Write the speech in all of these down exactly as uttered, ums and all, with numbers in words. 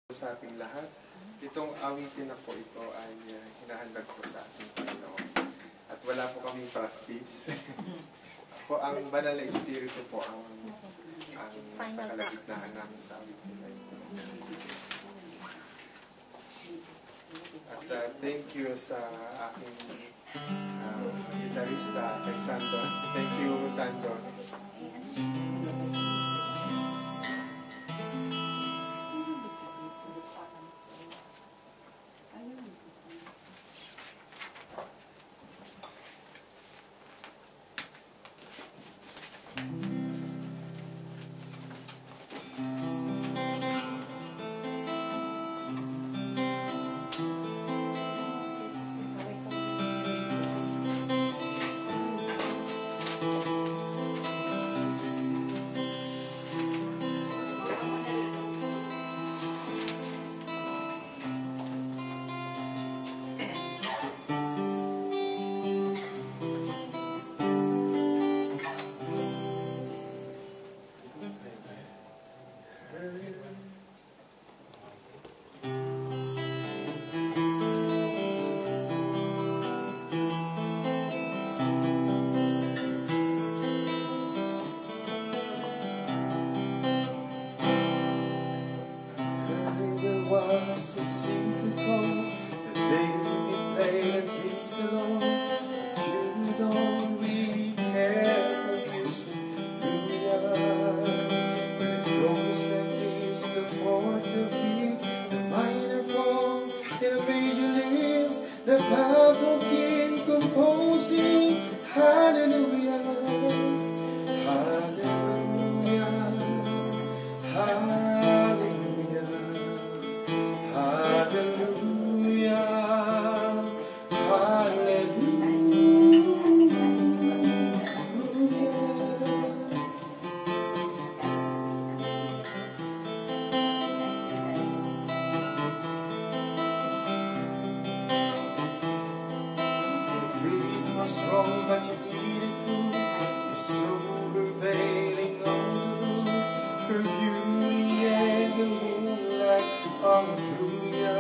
Sa ating lahat, itong awitin na po ito ay uh, hinahandag po sa ating Panginoon. At wala po kaming practice. Po ang banal na espiritu po ang, ang sa kalagitnaan namin sa awitin na ito. At uh, thank you sa aking uh, gitarista kay Sandon. Thank you, Sandon. Was a secret call the day we played and peace alone, but you don't really care for music, do ya? When it goes like this, the fourth, the fifth, the minor fall, and the major lifts, the baffled king composing, hallelujah, hallelujah, hallelujah. Strong, but you needed food. You're so pervading on the room. Her beauty and the moonlight hung through ya.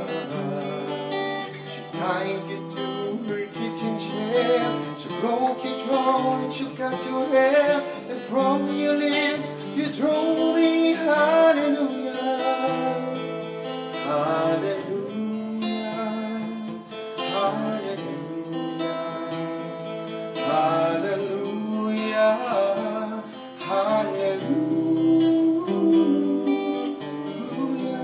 She tied you to her kitchen chair. She broke your throne and she cut your hair. And from your lips you drove me hallelujah, hallelujah, hallelujah. Hallelujah, hallelujah.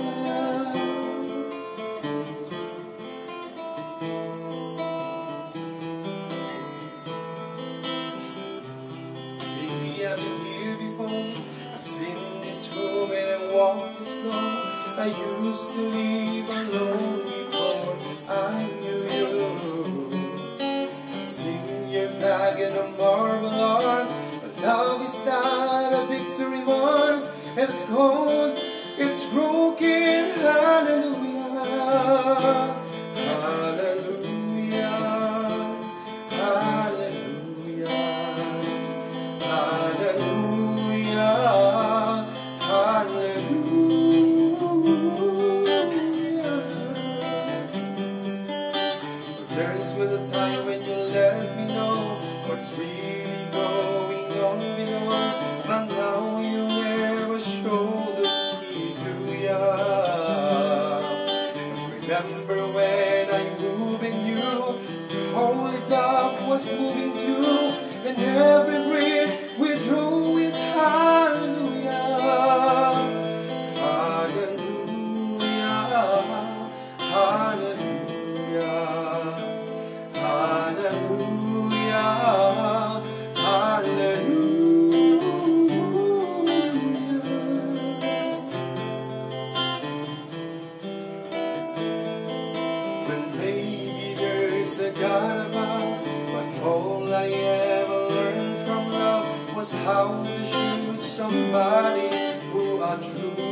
Baby, I've been here before. I've seen this room and I walked this floor. I used to live alone before I knew you. Flag and a marble arm, but love is not a victory march, and it's cold, it's broken, hallelujah, hallelujah, hallelujah, hallelujah, hallelujah. But there is with a time when you let me know what's really going on below, but now you never show the key to ya. But remember when I moved in you, to hold it up was moving too, and every breath we drew is hallelujah, hallelujah, hallelujah, hallelujah. Well, maybe there's a God above, but all I ever learned from love was how to shoot somebody who are true.